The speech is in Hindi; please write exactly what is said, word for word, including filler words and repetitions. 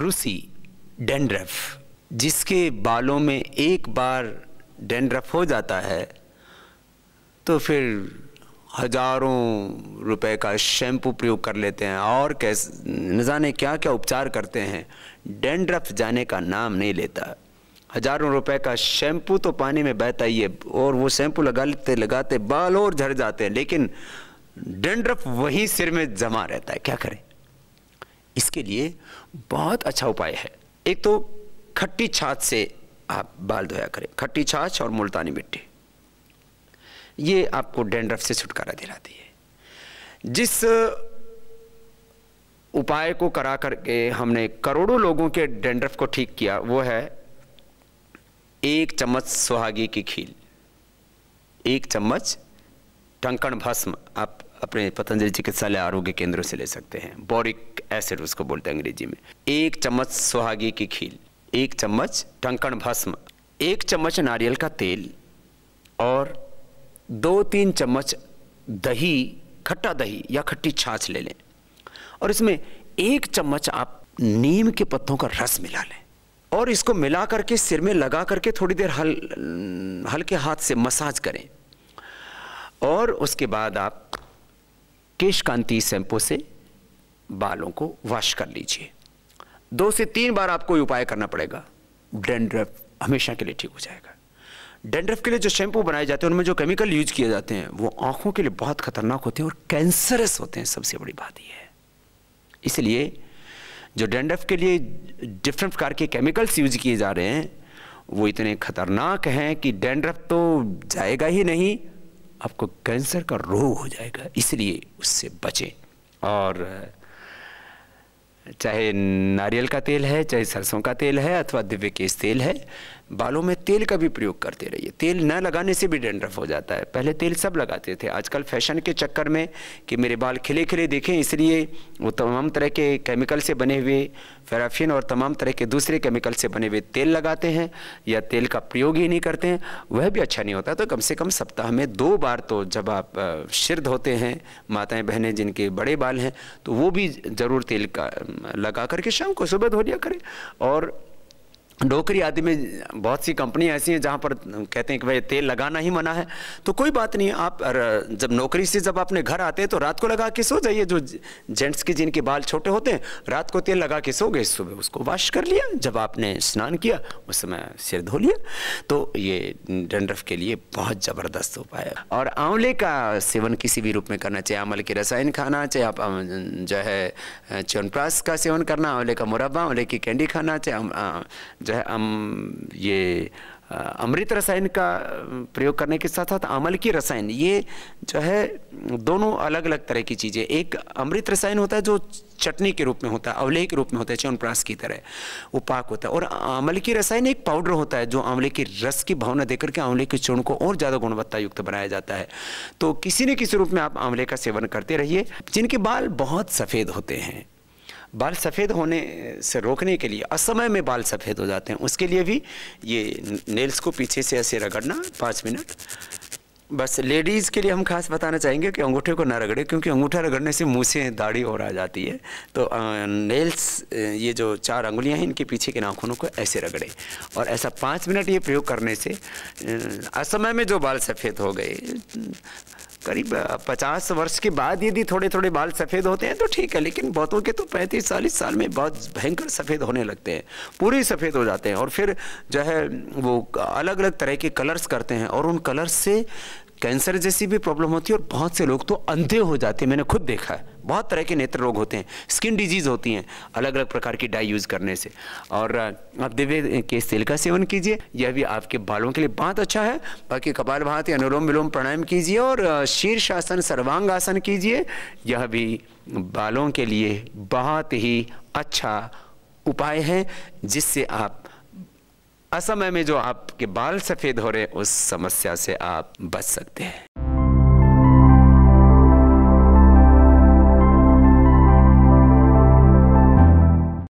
रूसी डैंड्रफ, जिसके बालों में एक बार डैंड्रफ हो जाता है तो फिर हजारों रुपए का शैम्पू प्रयोग कर लेते हैं और कैसे न जाने क्या क्या उपचार करते हैं, डैंड्रफ जाने का नाम नहीं लेता। हजारों रुपए का शैम्पू तो पानी में बहता ही है और वो शैम्पू लगाते लगाते बाल और झड़ जाते हैं, लेकिन डैंड्रफ वहीं सिर में जमा रहता है। क्या करें? इसके लिए बहुत अच्छा उपाय है। एक तो खट्टी छाछ से आप बाल धोया करें। खट्टी छाछ और मुल्तानी मिट्टी, ये आपको डैंड्रफ से छुटकारा दिलाती है। जिस उपाय को करा करके हमने करोड़ों लोगों के डैंड्रफ को ठीक किया, वो है एक चम्मच सुहागी की खील, एक चम्मच टंकण भस्म। आप अपने पतंजलि चिकित्सालय आरोग्य केंद्रों से ले सकते हैं, बोरिक एसिड उसको बोलते हैं अंग्रेजी में। एक चम्मच सुहागी की खील, एक चम्मच टंकण भस्म, एक चम्मच नारियल का तेल और दो तीन चम्मच दही, खट्टा दही या खट्टी छाछ ले लें और इसमें एक चम्मच आप नीम के पत्तों का रस मिला लें और इसको मिला करके सिर में लगा करके थोड़ी देर हल हल्के हाथ से मसाज करें और उसके बाद आप केश कांति शैम्पू से बालों को वॉश कर लीजिए। दो से तीन बार आपको उपाय करना पड़ेगा, डैंड्रफ हमेशा के लिए ठीक हो जाएगा। डैंड्रफ के लिए जो शैम्पू बनाए जाते हैं उनमें जो केमिकल यूज किए जाते हैं वो आंखों के लिए बहुत खतरनाक होते हैं और कैंसरस होते हैं। सबसे बड़ी बात यह है, इसलिए जो डैंड्रफ के लिए डिफरेंट प्रकार के केमिकल्स यूज किए जा रहे हैं वो इतने खतरनाक हैं कि डैंड्रफ तो जाएगा ही नहीं, आपको कैंसर का रोग हो जाएगा। इसलिए उससे बचें। और चाहे नारियल का तेल है, चाहे सरसों का तेल है अथवा दिव्य केश तेल है, बालों में तेल का भी प्रयोग करते रहिए। तेल न लगाने से भी डैंड्रफ हो जाता है। पहले तेल सब लगाते थे, आजकल फैशन के चक्कर में कि मेरे बाल खिले खिले दिखें इसलिए वो तमाम तरह के केमिकल से बने हुए पैराफिन और तमाम तरह के दूसरे केमिकल से बने हुए तेल लगाते हैं या तेल का प्रयोग ही नहीं करते हैं, वह भी अच्छा नहीं होता। तो कम से कम सप्ताह में दो बार तो जब आप सिर धोते हैं, माताएं बहनें जिनके बड़े बाल हैं, तो वो भी ज़रूर तेल का लगा करके शाम को सुबह धो लिया करें। और नौकरी आदि में बहुत सी कंपनियां ऐसी हैं जहां पर कहते हैं कि भाई तेल लगाना ही मना है, तो कोई बात नहीं। आप जब नौकरी से जब अपने घर आते हैं तो रात को लगा के सो जाइए। जो जेंट्स के जिनके बाल छोटे होते हैं रात को तेल लगा के सो गए, सुबह उसको वॉश कर लिया, जब आपने स्नान किया उस समय सिर धो लिया। तो ये डैंड्रफ के लिए बहुत ज़बरदस्त उपाय है। और आंवले का सेवन किसी भी रूप में करना, चाहे आंवले के रसायन खाना, चाहे आप जो है च्यवनप्राश का सेवन करना, आंवले का मुरब्बा, आंवले की कैंडी खाना, चाहे जो है अम, ये अमृत रसायन का प्रयोग करने के साथ साथ अमल की रसायन, ये जो है दोनों अलग अलग तरह की चीज़ें। एक अमृत रसायन होता है जो चटनी के रूप में होता है, अवले के रूप में होता है, च्यवनप्राश की तरह वो पाक होता है। और आंवले की रसायन एक पाउडर होता है जो आंवले के रस की भावना देकर के आंवले के चूर्ण को और ज़्यादा गुणवत्ता युक्त बनाया जाता है। तो किसी न किसी रूप में आप आंवले का सेवन करते रहिए। जिनके बाल बहुत सफ़ेद होते हैं, बाल सफ़ेद होने से रोकने के लिए, असमय में बाल सफ़ेद हो जाते हैं, उसके लिए भी ये नेल्स को पीछे से ऐसे रगड़ना पाँच मिनट। बस लेडीज़ के लिए हम खास बताना चाहेंगे कि अंगूठे को ना रगड़े, क्योंकि अंगूठा रगड़ने से मुँह से दाढ़ी और आ जाती है। तो नेल्स, ये जो चार अंगुलियां हैं, इनके पीछे के नाखूनों को ऐसे रगड़े और ऐसा पाँच मिनट ये प्रयोग करने से असमय में जो बाल सफ़ेद हो गए, करीब पचास वर्ष के बाद यदि थोड़े थोड़े बाल सफ़ेद होते हैं तो ठीक है, लेकिन बहुतों के तो पैंतीस चालीस साल में बहुत भयंकर सफ़ेद होने लगते हैं, पूरे सफ़ेद हो जाते हैं। और फिर जो है वो अलग अलग तरह के कलर्स करते हैं और उन कलर्स से कैंसर जैसी भी प्रॉब्लम होती है और बहुत से लोग तो अंधे हो जाते हैं। मैंने खुद देखा है, बहुत तरह के नेत्र रोग होते हैं, स्किन डिजीज़ होती हैं अलग अलग प्रकार की डाई यूज़ करने से। और आप दिव्य केश तेल का सेवन कीजिए, यह भी आपके बालों के लिए बहुत अच्छा है। बाकी कपालभाति, अनुलोम विलोम प्राणायाम कीजिए और शीर्षासन, सर्वांग आसन कीजिए, यह भी बालों के लिए बहुत ही अच्छा उपाय है, जिससे आप असमय में जो आपके बाल सफ़ेद हो रहे हैं उस समस्या से आप बच सकते हैं।